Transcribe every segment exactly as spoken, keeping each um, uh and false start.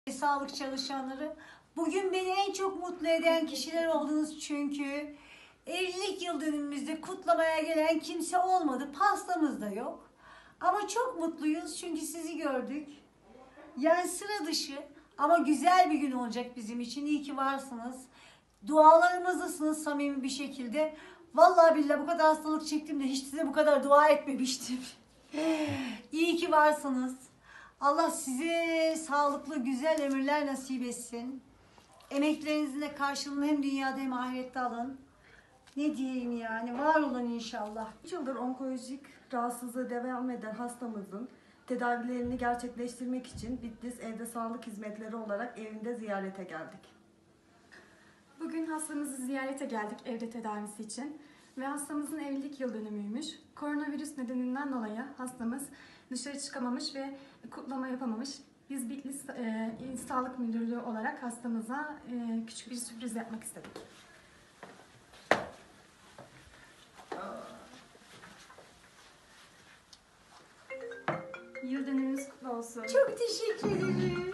Sağlık çalışanları. Bugün beni en çok mutlu eden kişiler oldunuz çünkü evlilik yıl dönümümüzde kutlamaya gelen kimse olmadı. Pastamız da yok. Ama çok mutluyuz çünkü sizi gördük. Yani sıra dışı ama güzel bir gün olacak bizim için. İyi ki varsınız. Dualarımızdasınız samimi bir şekilde. Vallahi billahi bu kadar hastalık çektim de hiç size bu kadar dua etmemiştim. İyi ki varsınız. Allah size sağlıklı, güzel ömürler nasip etsin. Emeklerinizin de karşılığını hem dünyada hem ahirette alın. Ne diyeyim yani, var olun inşallah. üç yıldır onkolojik rahatsızlığı devam eden hastamızın tedavilerini gerçekleştirmek için Bitlis Evde Sağlık Hizmetleri olarak evinde ziyarete geldik. Bugün hastamızı ziyarete geldik evde tedavisi için ve hastamızın evlilik yıl dönümüymüş. Koronavirüs nedeninden dolayı hastamız dışarı çıkamamış ve kutlama yapamamış. Biz Bitlis e, İl Sağlık Müdürlüğü olarak hastamıza e, küçük bir sürpriz yapmak istedik. Yıl dönümümüz kutlu olsun. Çok teşekkür ederim.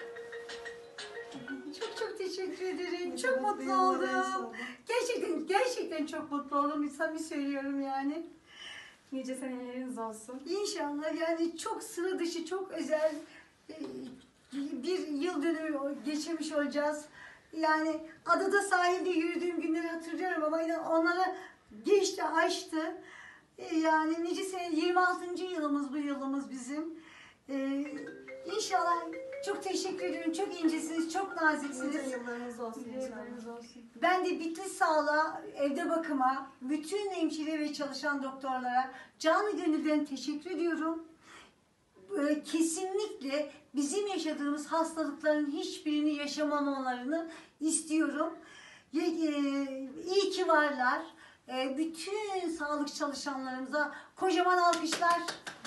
Çok çok teşekkür ederim. Çok mutlu oldum. Gerçekten gerçekten çok mutlu oldum. Samimi söylüyorum yani. Nice seneleriniz olsun. İnşallah yani çok sıra dışı, çok özel e, bir yıl dönümü geçirmiş olacağız. Yani adada sahilde yürüdüğüm günleri hatırlıyorum ama inan onlara geçti, aştı. E, Yani nice sene, yirmi altıncı yılımız bu yılımız bizim. E, İnşallah çok teşekkür ediyorum. Çok incesiniz, çok naziksiniz. Nice yıllarınız olsun Yıllarınız inşallah. olsun. Ben de Bitlis Sağlığa, evde bakıma, bütün hemşire ve çalışan doktorlara canı gönülden teşekkür ediyorum. Ee, Kesinlikle bizim yaşadığımız hastalıkların hiçbirini yaşamamalarını istiyorum. Ye- e, İyi ki varlar. Ee, Bütün sağlık çalışanlarımıza kocaman alkışlar.